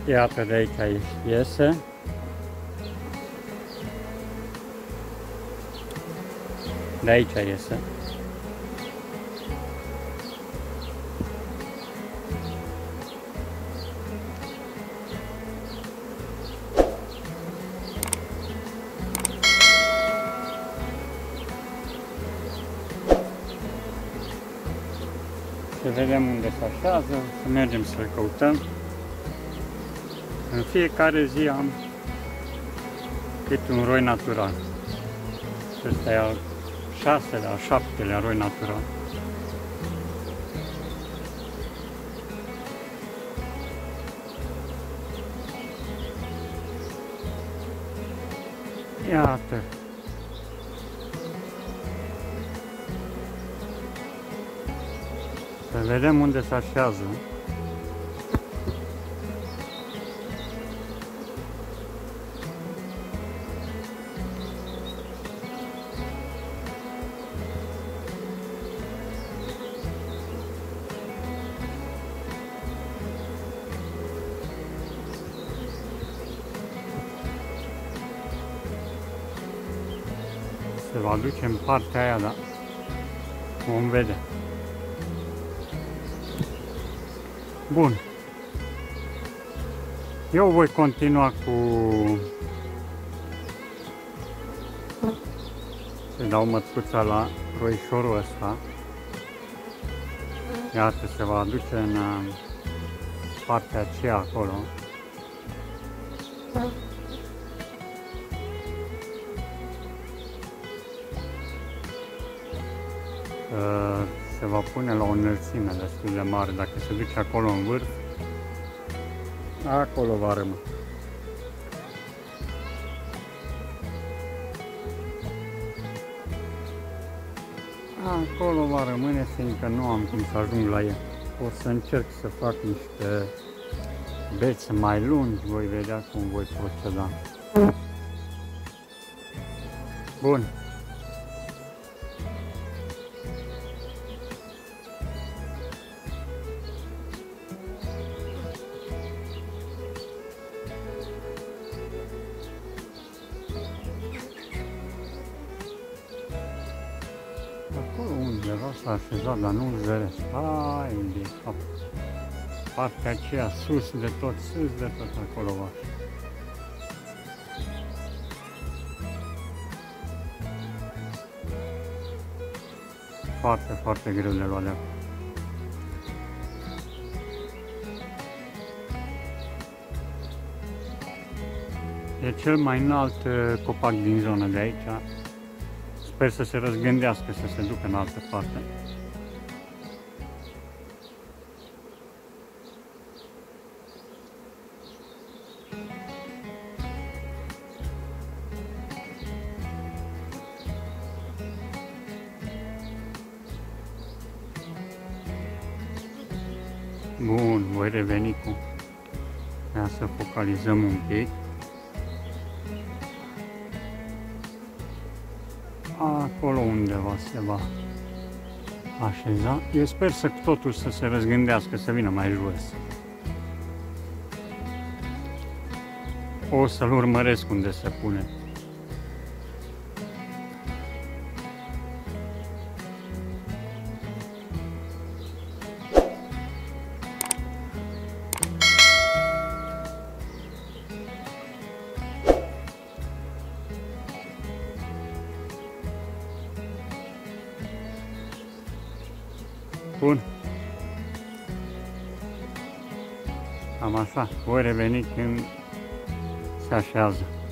Iată, de aici iese. De aici iese. Să vedem unde se așează, să mergem să-l căutăm. În fiecare zi am câte un roi natural. Ăsta e al 6-lea, al 7-lea roi natural. Iată. Să vedem unde se așează. Se va duce în partea aia, dar vom vedea. Bun. Eu voi continua cu... să dau mătuța la roișorul ăsta. Iată, se va duce în partea aceea acolo. Se va pune la o înălțime destul de mare. Dacă se duce acolo în vârf, acolo va rămâne. Acolo va rămâne, fiindcă nu am cum să ajung la el. O să încerc să fac niște bețe mai lungi, voi vedea cum voi proceda. Bun. Acolo undeva s-a așezat, dar nu-l zăresc. Hai de cap. Partea aceea sus de tot acolo va fi. Foarte, foarte greu de luat de acolo. E cel mai înalt copac din zona de aici. Sper să se răzgândească, să se ducă în altă parte. Bun, voi reveni cu... Ia să focalizăm un pic. Acolo undeva se va așeza. Eu sper să totul să se răzgândească, să vină mai jos. O să-l urmăresc unde se pune. Bun. Cam așa. Voi reveni când se așează.